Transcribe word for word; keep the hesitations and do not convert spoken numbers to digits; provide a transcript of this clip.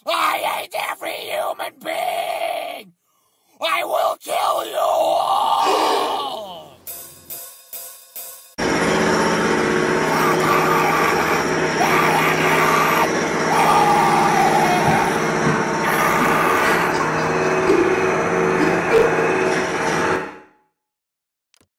I hate every human being! I will kill you all!